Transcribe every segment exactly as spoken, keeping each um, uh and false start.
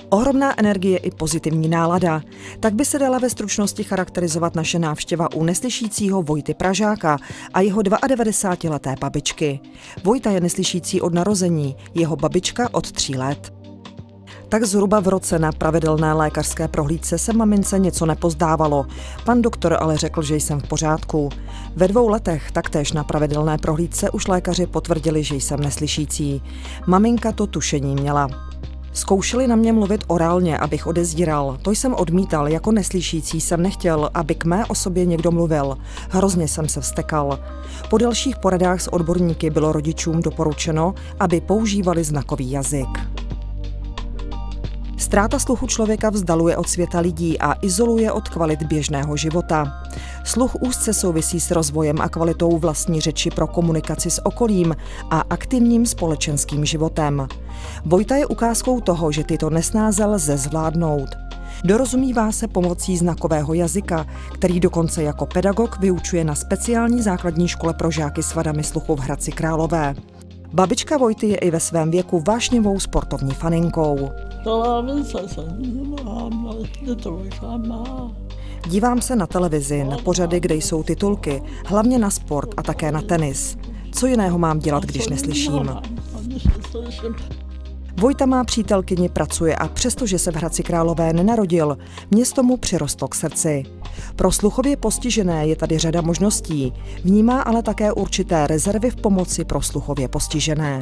Ohromná energie i pozitivní nálada. Tak by se dala ve stručnosti charakterizovat naše návštěva u neslyšícího Vojty Pražáka a jeho devadesátileté babičky. Vojta je neslyšící od narození, jeho babička od tří let. Tak zhruba v roce na pravidelné lékařské prohlídce se mamince něco nepozdávalo. Pan doktor ale řekl, že jsem v pořádku. Ve dvou letech taktéž na pravidelné prohlídce už lékaři potvrdili, že jsem neslyšící. Maminka to tušení měla. Zkoušeli na mě mluvit orálně, abych odezíral. To jsem odmítal, jako neslyšící jsem nechtěl, aby k mé osobě někdo mluvil. Hrozně jsem se vztekal. Po dalších poradách s odborníky bylo rodičům doporučeno, aby používali znakový jazyk. Ztráta sluchu člověka vzdaluje od světa lidí a izoluje od kvalit běžného života. Sluch úzce souvisí s rozvojem a kvalitou vlastní řeči pro komunikaci s okolím a aktivním společenským životem. Vojta je ukázkou toho, že tyto nesnáze lze zvládnout. Dorozumívá se pomocí znakového jazyka, který dokonce jako pedagog vyučuje na speciální základní škole pro žáky s vadami sluchu v Hradci Králové. Babička Vojty je i ve svém věku vášnivou sportovní faninkou. Dívám se na televizi, na pořady, kde jsou titulky, hlavně na sport a také na tenis. Co jiného mám dělat, když neslyším? Vojta má přítelkyni, pracuje a přestože se v Hradci Králové nenarodil, město mu přirostlo k srdci. Pro sluchově postižené je tady řada možností, vnímá ale také určité rezervy v pomoci pro sluchově postižené.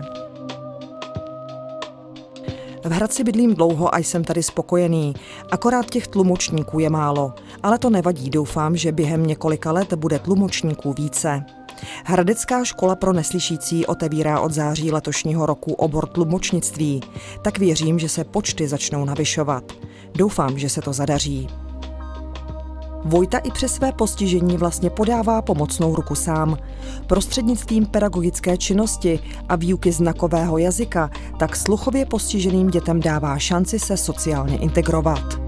V Hradci bydlím dlouho a jsem tady spokojený, akorát těch tlumočníků je málo, ale to nevadí, doufám, že během několika let bude tlumočníků více. Hradecká škola pro neslyšící otevírá od září letošního roku obor tlumočnictví, tak věřím, že se počty začnou navyšovat. Doufám, že se to zadaří. Vojta i přes své postižení vlastně podává pomocnou ruku sám. Prostřednictvím pedagogické činnosti a výuky znakového jazyka tak sluchově postiženým dětem dává šanci se sociálně integrovat.